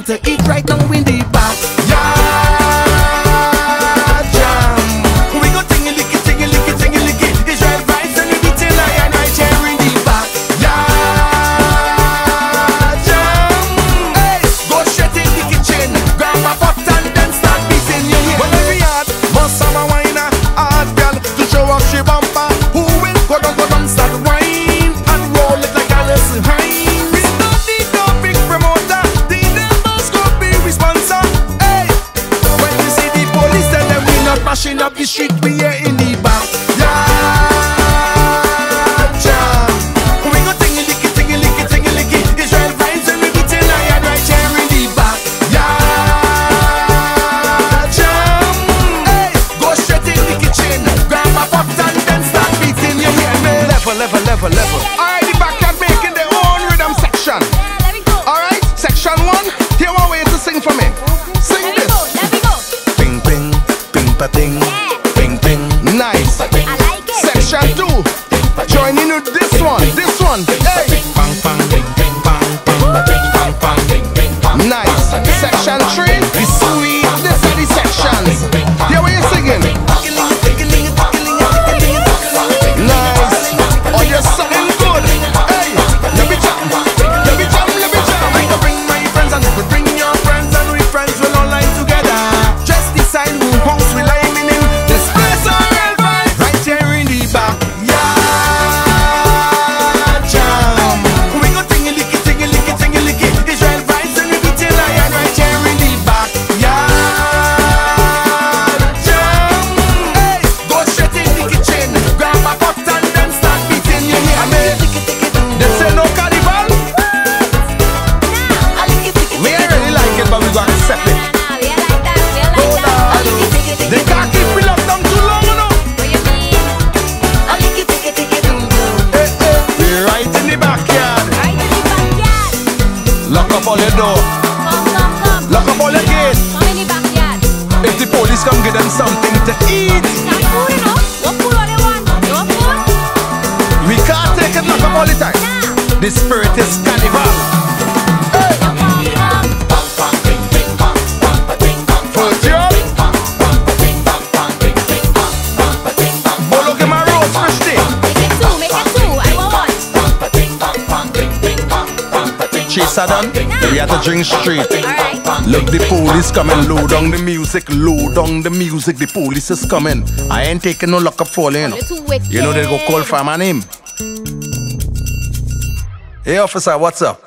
to eat right now in the back. Yeah, jam. We go tingy-licky, tingy-licky, tingy-licky. Israel vibes and we beat it lion right here in the back. Yeah, jam. Hey, go straight in the kitchen, grab a pot and then start beating your head. Well, every yard must have a whiner, hard girl to show off she bumper. Who will go down, start wine and roll it like Karyce Hine. We don't need no big promoter, the neighbors go be responsible. Hey, when we see the police, tell them we not mashing up the street, we here in the back. Yeah, jam. We go tingy-licky, tingy-licky, tingy-licky. Israel vibes and we beat it lion right here in the back. Yeah, jam. Hey, go straight in the kitchen, grab a pot and then start beating your head, man. Level. Alright, the backyard making their own rhythm section. Alright, section 1. Here one way to sing for me. Sing this. Let me go. Ping, ping, ping, pa-ting. Ping, ping. Nice. I like it. Section 2. Join in with this one. Hey. Bang, bang, bing, bing, bang, bang, bing, bang, bang, bing, bing, bang. Nice. Section 3. The sweet. This are the sections. Here we are singing. Nice. Oh, you're something good. Hey, let me jam. I can bring my friends and we bring your friends and we friends will all line together. Just decide who house we liming in. This place are real vibes. Right here in the back. Yeah, jam. We go tingy-licky, tingy-licky, tingy-licky. Israel vibes and we beat it lion right here in the back. Yeah, jam. Hey, go straight in the kitchen, grab a pot and then start beating your head. This ain't no carnival. We ain't really like it, but we got to accept it. We are like that. They can't keep me locked down too long, you know. What you mean? We right in the backyard. Right in the backyard. Lock up all your door. Come. Lock up all your gates. Come in the backyard. If the police come, get them something to eat. Some food, you know. What food all they want? No food? We can't take it lock up all the time. Nah. The spirit is carnival. Hey. Come. Put you up. Bolo que my rose fish thing. Make it two. I want one. Chase her done. We have to drink straight. Alright. Look, the police coming, low down the music, the police is coming. I ain't taking no lock up for you know. You're too wicked. You know they go call for my name. Hey officer, what's up?